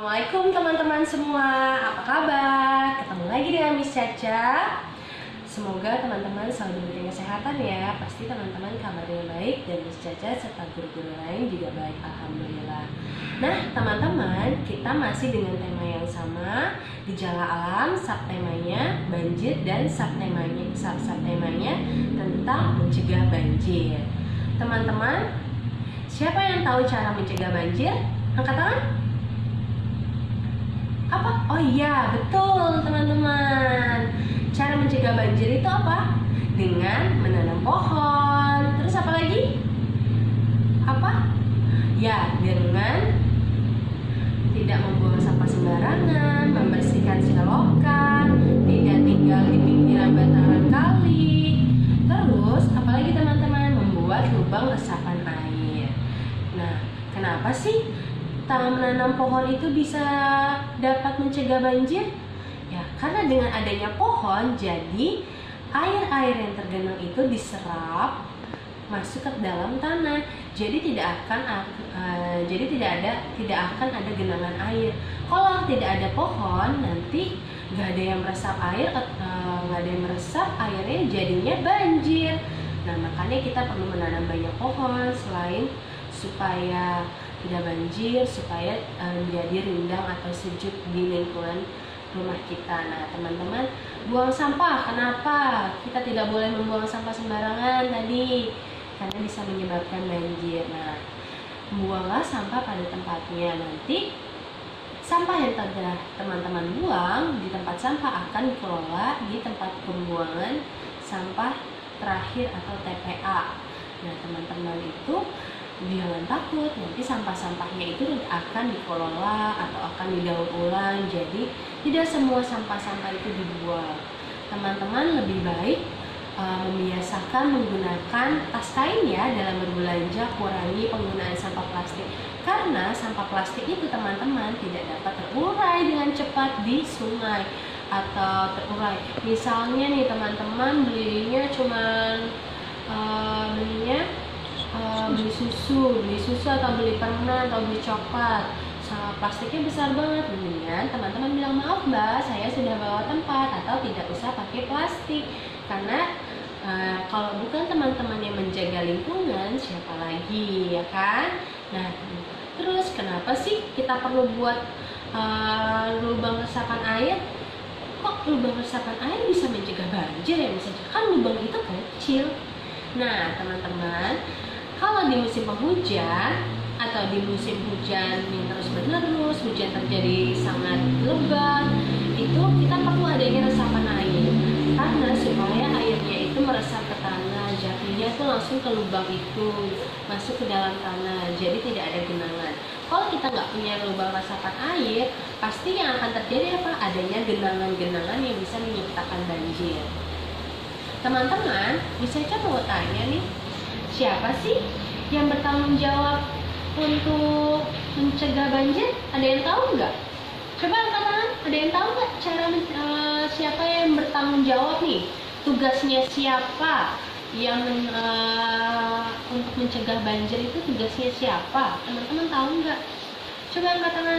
Assalamualaikum teman-teman semua, apa kabar? Ketemu lagi dengan Miss Caca. Semoga teman-teman selalu diberi kesehatan ya. Pasti teman-teman kabarnya baik dan Miss Caca serta guru-guru lain juga baik, alhamdulillah. Nah teman-teman, kita masih dengan tema yang sama, gejala alam, subtemanya banjir, dan subtemanya tentang mencegah banjir. Teman-teman, siapa yang tahu cara mencegah banjir? Angkat tangan. Apa? Oh iya, betul teman-teman. Cara mencegah banjir itu apa? Dengan menanam pohon. Terus apa lagi? Apa? Ya, dengan tidak membuang sampah sembarangan, membersihkan selokan, tidak tinggal di pinggiran bantaran kali. Terus, apalagi teman-teman? Membuat lubang resapan air. Nah, kenapa sih menanam pohon itu bisa dapat mencegah banjir? Ya, karena dengan adanya pohon, jadi air-air yang tergenang itu diserap masuk ke dalam tanah. Jadi tidak akan ada genangan air. Kalau tidak ada pohon, nanti nggak ada yang meresap air, airnya jadinya banjir. Nah, makanya kita perlu menanam banyak pohon selain supaya tidak banjir, supaya menjadi rindang atau sejuk di lingkungan rumah kita. Nah teman-teman, buang sampah, kenapa kita tidak boleh membuang sampah sembarangan tadi? Karena bisa menyebabkan banjir. Nah, buanglah sampah pada tempatnya. Nanti sampah yang telah teman-teman buang di tempat sampah akan dikelola di tempat pembuangan sampah terakhir atau TPA. Nah teman-teman itu jangan takut, nanti sampah-sampahnya itu akan dikelola atau akan didaur ulang. Jadi tidak semua sampah-sampah itu dibuang. Teman-teman lebih baik membiasakan menggunakan tas kain ya dalam berbelanja. Kurangi penggunaan sampah plastik, karena sampah plastik itu teman-teman tidak dapat terurai dengan cepat di sungai atau terurai. Misalnya nih teman-teman beli susu atau beli permen atau beli coklat, plastiknya besar banget. Mendingan teman-teman bilang, maaf mbak, saya sudah bawa tempat, atau tidak usah pakai plastik. Karena kalau bukan teman-teman yang menjaga lingkungan, siapa lagi, ya kan? Nah, terus kenapa sih kita perlu buat lubang resapan air? Kok lubang resapan air bisa mencegah banjir ya? Misalnya kan lubang itu kecil. Nah teman-teman, kalau di musim penghujan atau di musim hujan yang terus menerus, hujan terjadi sangat lebat, itu kita perlu adanya resapan air, karena supaya airnya itu meresap ke tanah, jatuhnya tuh langsung ke lubang itu, masuk ke dalam tanah, jadi tidak ada genangan. Kalau kita nggak punya lubang resapan air, pasti yang akan terjadi apa? Adanya genangan-genangan yang bisa menyebabkan banjir. Teman-teman, bisa coba mau tanya nih, siapa sih yang bertanggung jawab untuk mencegah banjir? Ada yang tahu nggak? Coba angkat tangan. Ada yang tahu nggak siapa yang bertanggung jawab nih? Tugasnya siapa yang untuk mencegah banjir itu? Tugasnya siapa? Teman-teman tahu nggak? Coba angkat tangan.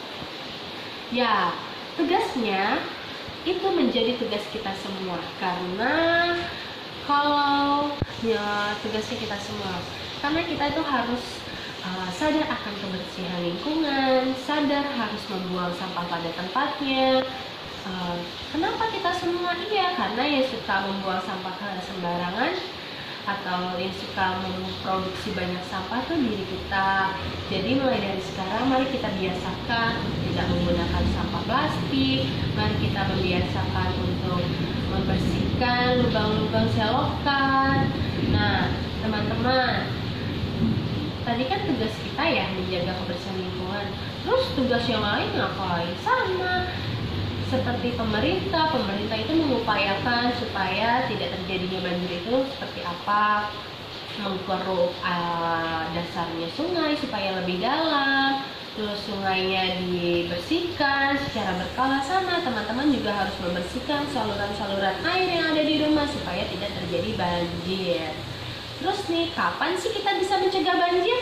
Ya, tugasnya itu menjadi tugas kita semua, karena kalau ya tugasnya kita semua, karena kita itu harus sadar akan kebersihan lingkungan, sadar harus membuang sampah pada tempatnya. Kenapa kita semua? Iya, karena yang suka membuang sampah sembarangan atau yang suka memproduksi banyak sampah tuh diri kita. Jadi mulai dari sekarang mari kita biasakan tidak menggunakan sampah plastik. Mari kita membiasakan untuk membersihkan lubang-lubang selokan. Nah teman-teman, tadi kan tugas kita ya menjaga kebersihan lingkungan. Terus tugas yang lain ngapain? Sama seperti pemerintah itu mengupayakan supaya tidak terjadinya banjir itu seperti apa? Mengkeruk dasarnya sungai supaya lebih dalam, terus sungainya dibersihkan secara berkala. Sama teman-teman juga harus membersihkan saluran-saluran air yang ada di rumah supaya tidak terjadi banjir. Terus nih, kapan sih kita bisa mencegah banjir?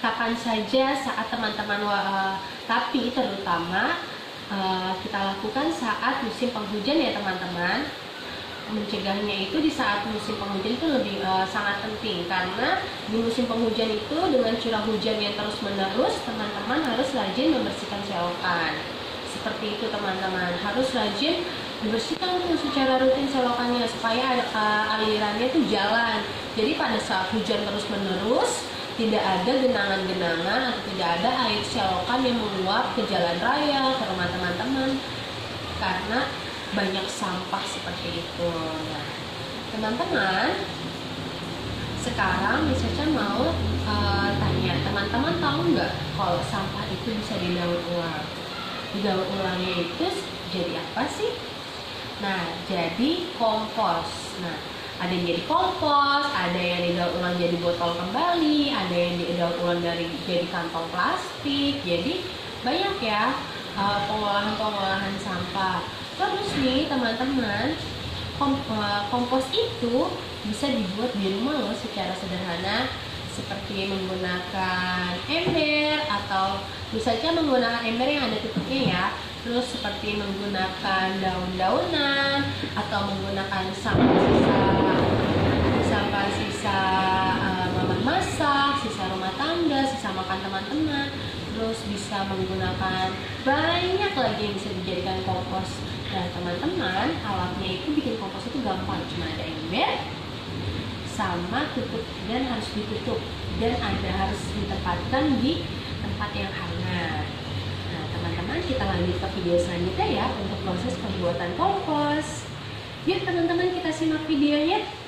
kapan saja saat teman-teman, tapi terutama kita lakukan saat musim penghujan ya teman-teman. Mencegahnya itu di saat musim penghujan itu lebih sangat penting, karena di musim penghujan itu dengan curah hujan yang terus menerus, teman-teman harus rajin membersihkan selokan. Seperti itu teman-teman, harus rajin dibersihkan tuh secara rutin selokannya supaya alirannya tuh jalan. Jadi pada saat hujan terus menerus, tidak ada genangan-genangan atau tidak ada air selokan yang menguap ke jalan raya, ke rumah teman-teman, karena banyak sampah seperti itu. Nah, teman-teman, sekarang Miss Caca mau tanya, teman-teman tahu nggak kalau sampah itu bisa didaur ulang? Didaur ulangnya itu jadi apa sih? Nah, jadi kompos. Nah, ada yang jadi kompos, ada yang didaur ulang jadi botol kembali, ada yang didaur ulang jadi kantong plastik. Jadi banyak ya pengolahan sampah. Terus nih teman-teman, kompos itu bisa dibuat di rumah loh secara sederhana, seperti menggunakan ember, atau misalnya menggunakan ember yang ada tutupnya ya. Terus seperti menggunakan daun-daunan, atau menggunakan sampah-sisa mama masak, sisa rumah tangga, sisa makan teman-teman. Terus bisa menggunakan banyak lagi yang bisa dijadikan kompos. Nah teman-teman, alatnya itu bikin kompos itu gampang, cuma ada ember sama tutup, dan harus ditutup, dan harus ditempatkan di tempat yang hangat. Nah teman-teman, kita lanjut ke video selanjutnya ya untuk proses pembuatan kompos. Yuk teman-teman, kita simak videonya.